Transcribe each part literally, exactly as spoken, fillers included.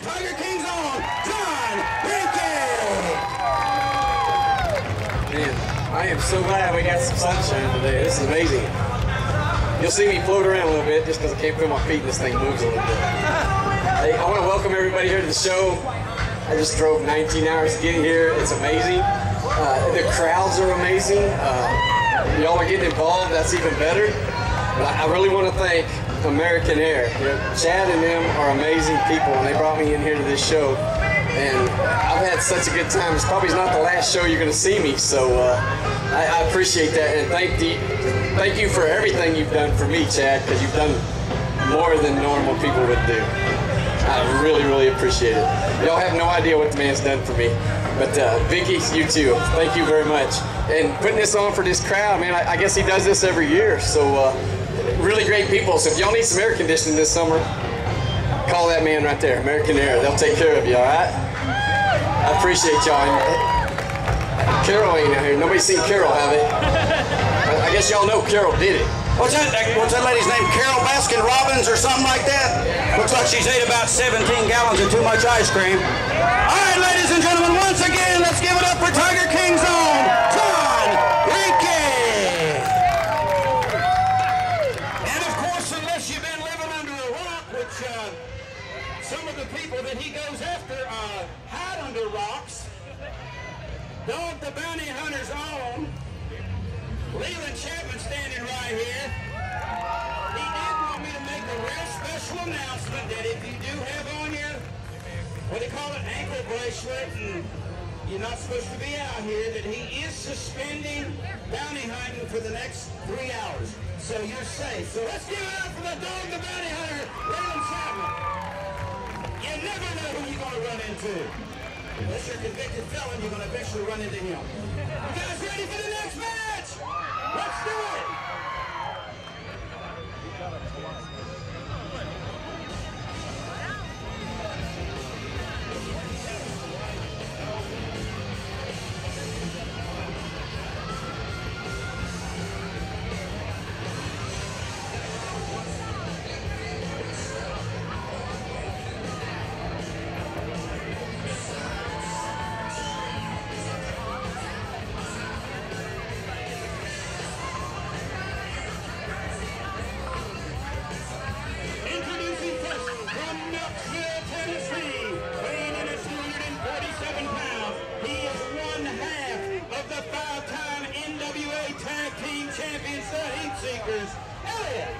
Tiger King's own John Reinke. Man, I am so glad we got some sunshine today. This is amazing. You'll see me float around a little bit just because I can't feel my feet and this thing moves a little bit. Hey, I want to welcome everybody here to the show. I just drove nineteen hours to get here. It's amazing. Uh, the crowds are amazing. Uh, y'all are getting involved. That's even better. But I, I really want to thank American Air. You know, Chad and them are amazing people, and they brought me in here to this show. And I've had such a good time. It's probably not the last show you're going to see me, so uh, I, I appreciate that. And thank you, thank you for everything you've done for me, Chad, because you've done more than normal people would do. I really, really appreciate it. Y'all have no idea what the man's done for me. But uh, Vicky, you too. Thank you very much. And putting this on for this crowd, man, I, I guess he does this every year. So uh, really great people. So if y'all need some air conditioning this summer, call that man right there, American Air. They'll take care of you, all right? I appreciate y'all. Carol ain't out here. Nobody's seen Carol, have they? I guess y'all know Carol did it. What's that, what's that lady's name? Carol Baskin Robbins or something like that? Looks like she's ate about seventeen gallons of too much ice cream. All right, ladies and gentlemen, once again, let's give it up for Tiger King's own John Reinke. And of course, unless you've been living under a rock, which uh, some of the people that he goes after uh, hide under rocks, Dog the Bounty Hunter's own Leland Chapman standing right here. He did want me to make a real special announcement that if you do have on your, what they call it, ankle bracelet, and you're not supposed to be out here, that he is suspending bounty hunting for the next three hours. So you're safe. So let's give it up for the Dog the Bounty Hunter, Leland Chapman. You never know who you're going to run into. Unless you're a convicted felon, you're going to eventually run into him. You guys ready for the next match? Let's do it! Champions, the Heat Seekers, Elliott.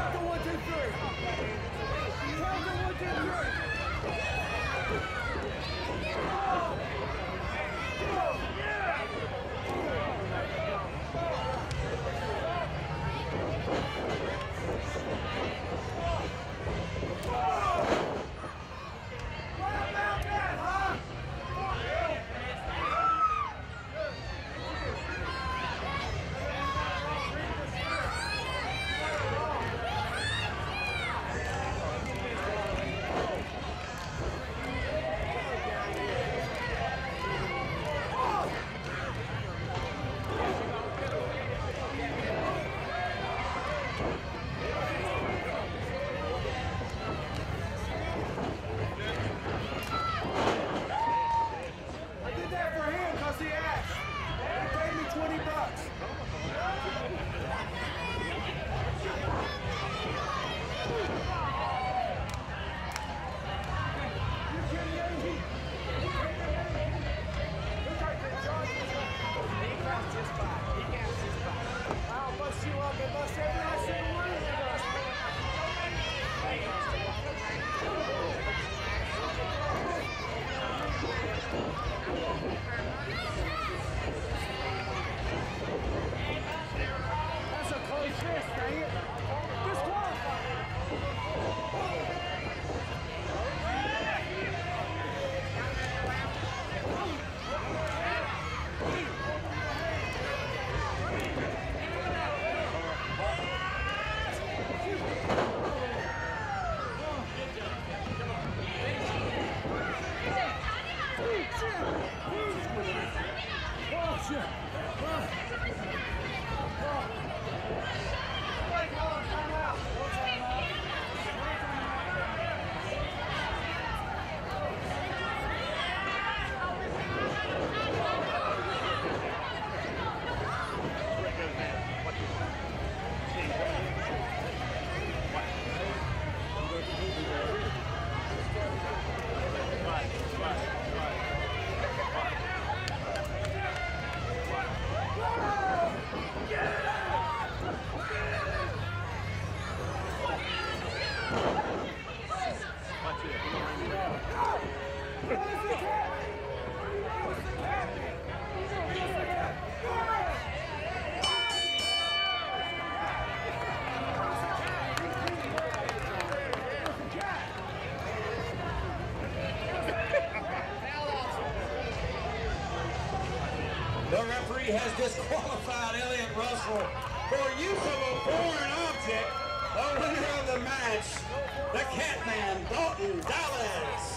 The referee has disqualified Elliott Russell for use of a foreign object. The winner of the match, the Catman, Dalton, Dallas.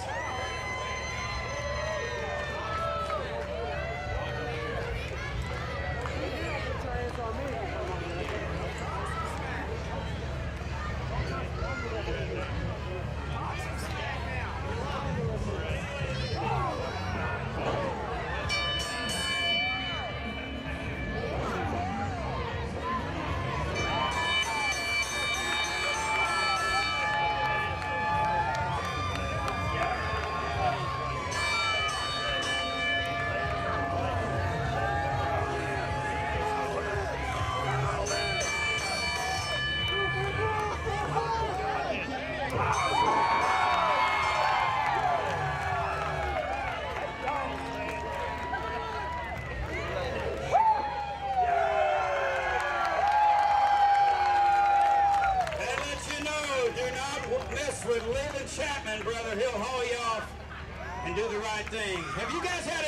With Chapman, brother, he'll haul you off and do the right thing. Have you guys had